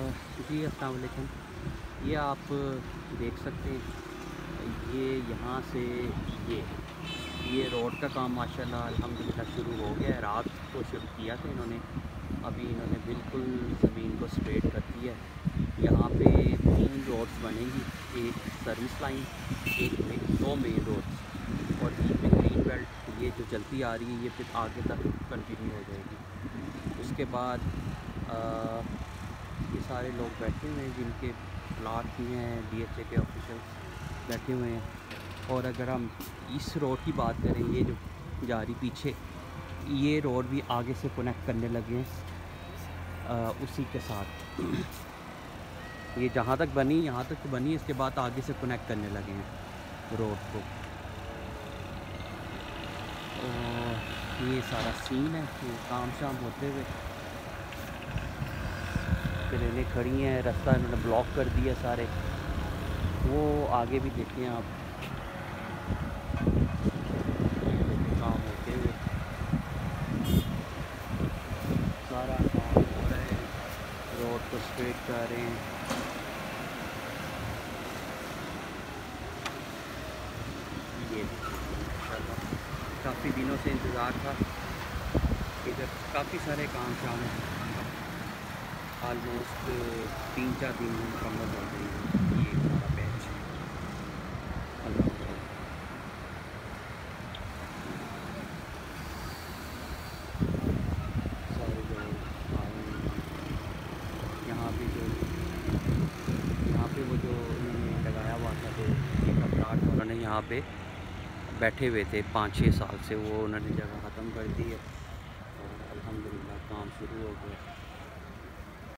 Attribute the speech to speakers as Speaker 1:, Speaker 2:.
Speaker 1: जी अस्सलाम वालेकुम। ये आप देख सकते हैं, ये यहाँ से ये ये रोड का काम माशाल्लाह अल्हम्दुलिल्लाह शुरू हो गया है। रात को शुरू किया था इन्होंने, अभी इन्होंने बिल्कुल ज़मीन को स्ट्रेट कर दिया है। यहाँ पे 3 रोड्स बनेंगी, एक सर्विस लाइन, एक में 2 मेन रोड्स और बीच में ग्रीन बेल्ट ये जो चलती आ रही है, ये फिर आगे तक कंटिन्यू हो जाएगी। उसके बाद ये सारे लोग बैठे हुए हैं जिनके प्लाट भी हैं, DHA के ऑफिशियल्स बैठे हुए हैं। और अगर हम इस रोड की बात करें, ये जो जा रही पीछे, ये रोड भी आगे से कनेक्ट करने लगे हैं उसी के साथ। ये जहाँ तक बनी यहाँ तक तो बनी, इसके बाद आगे से कनेक्ट करने लगे हैं रोड को। और ये सारा सीन है, ये काम शाम होते हुए ट्रेनें खड़ी हैं, रास्ता इन्होंने ब्लॉक कर दिया सारे। वो आगे भी देखें आप, काम होते हुए सारा काम हो रहा है, रोड को स्ट्रेट कर रहे हैं। ये काफ़ी दिनों से इंतज़ार था, इधर काफ़ी सारे काम शाम आलमोस्ट 3-4 दिन में मुकम्मल हो गई है। ये हमारा बैच अल्हम्दुलिल्लाह सारे जो आए हैं यहाँ पे, जो यहाँ पे वो जो उन्होंने लगाया हुआ था, तो एक प्लाट उन्होंने यहाँ पे बैठे हुए थे 5-6 साल से, वो उन्होंने जगह ख़त्म कर दी है और अल्हम्दुलिल्लाह काम शुरू हो गया।